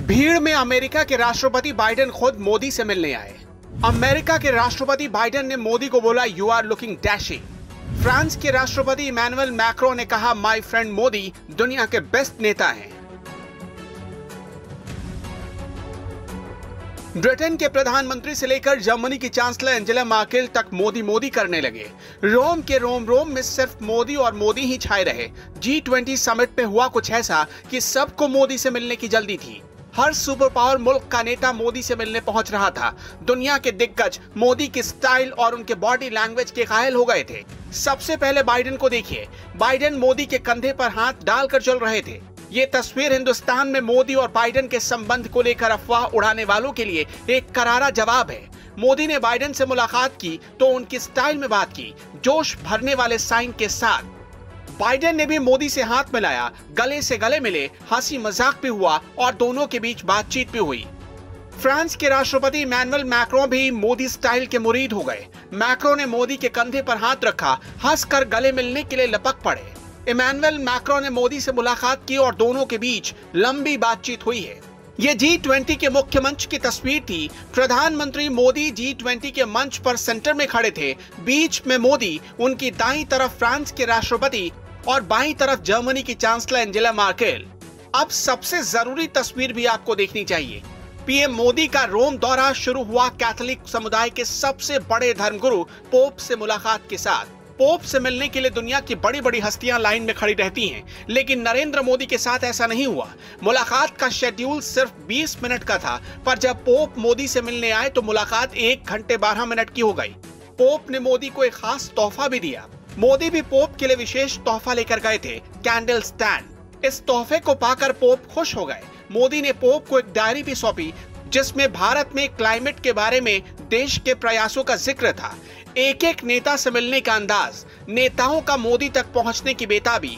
भीड़ में अमेरिका के राष्ट्रपति बाइडेन खुद मोदी से मिलने आए। अमेरिका के राष्ट्रपति बाइडेन ने मोदी को बोला, you are looking dashing. France के राष्ट्रपति इमैनुअल मैक्रों ने कहा, माय फ्रेंड मोदी दुनिया के बेस्ट नेता हैं। ब्रिटेन के प्रधानमंत्री से लेकर जर्मनी की चांसलर एंजेला मार्केल तक मोदी मोदी करने लगे। रोम के रोम में सिर्फ मोदी और मोदी ही छाए रहे। G20 समिट में हुआ कुछ ऐसा कि सबको मोदी से मिलने की जल्दी थी। हर सुपर पावर मुल्क का नेता मोदी से मिलने पहुंच रहा था। दुनिया के दिग्गज मोदी के स्टाइल और उनके बॉडी लैंग्वेज के कायल हो गए थे। सबसे पहले बाइडेन को देखिए। बाइडेन मोदी के कंधे पर हाथ डालकर चल रहे थे। ये तस्वीर हिंदुस्तान में मोदी और बाइडेन के संबंध को लेकर अफवाह उड़ाने वालों के लिए एक करारा जवाब है। मोदी ने बाइडेन से मुलाकात की तो उनकी स्टाइल में बात की, जोश भरने वाले साइन के साथ। बाइडेन ने भी मोदी से हाथ मिलाया, गले से गले मिले, हंसी मजाक भी हुआ और दोनों के बीच बातचीत भी हुई। फ्रांस के राष्ट्रपति इमैनुअल मैक्रों भी मोदी स्टाइल के मुरीद हो गए। मैक्रों ने मोदी के कंधे पर हाथ रखा, हंसकर गले मिलने के लिए लपक पड़े। इमैनुअल मैक्रों ने मोदी से मुलाकात की और दोनों के बीच लंबी बातचीत हुई है। ये G20 के मुख्य मंच की तस्वीर थी। प्रधानमंत्री मोदी G20 के मंच पर सेंटर में खड़े थे। बीच में मोदी, उनकी दाईं तरफ फ्रांस के राष्ट्रपति और बाईं तरफ जर्मनी की चांसलर एंजेला मार्केल। अब सबसे जरूरी तस्वीर भी आपको देखनी चाहिए। पीएम मोदी का रोम दौरा शुरू हुआ कैथोलिक समुदाय के सबसे बड़े धर्मगुरु पोप से मुलाकात के साथ। पोप से मिलने के लिए दुनिया की बड़ी बड़ी हस्तियां लाइन में खड़ी रहती हैं, लेकिन नरेंद्र मोदी के साथ ऐसा नहीं हुआ। मुलाकात का शेड्यूल सिर्फ 20 मिनट का था, पर जब पोप मोदी से मिलने आए तो मुलाकात 1 घंटे 12 मिनट की हो गई। पोप ने मोदी को एक खास तोहफा भी दिया। मोदी भी पोप के लिए विशेष तोहफा लेकर गए थे, कैंडल स्टैंड। इस तोहफे को पाकर पोप खुश हो गए। मोदी ने पोप को एक डायरी भी सौंपी, जिसमें भारत में क्लाइमेट के बारे में देश के प्रयासों का जिक्र था। एक एक नेता से मिलने का अंदाज, नेताओं का मोदी तक पहुंचने की बेताबी,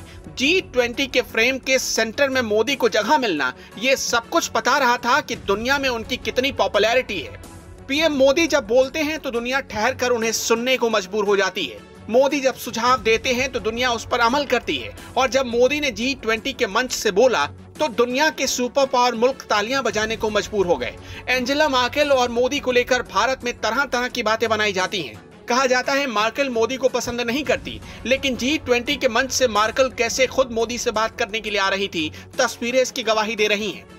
G20 के फ्रेम के सेंटर में मोदी को जगह मिलना, ये सब कुछ बता रहा था कि दुनिया में उनकी कितनी पॉपुलैरिटी है। पीएम मोदी जब बोलते हैं तो दुनिया ठहर कर उन्हें सुनने को मजबूर हो जाती है। मोदी जब सुझाव देते हैं तो दुनिया उस पर अमल करती है। और जब मोदी ने G20 के मंच से बोला तो दुनिया के सुपर पावर मुल्क तालियां बजाने को मजबूर हो गए। एंजेला मार्केल और मोदी को लेकर भारत में तरह तरह की बातें बनाई जाती हैं। कहा जाता है मार्केल मोदी को पसंद नहीं करती, लेकिन G20 के मंच से मार्केल कैसे खुद मोदी से बात करने के लिए आ रही थी, तस्वीरें इसकी गवाही दे रही हैं।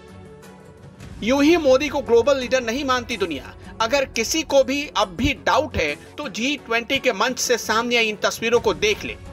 यूं ही मोदी को ग्लोबल लीडर नहीं मानती दुनिया। अगर किसी को भी अब भी डाउट है तो G20 के मंच से सामने आई इन तस्वीरों को देख ले।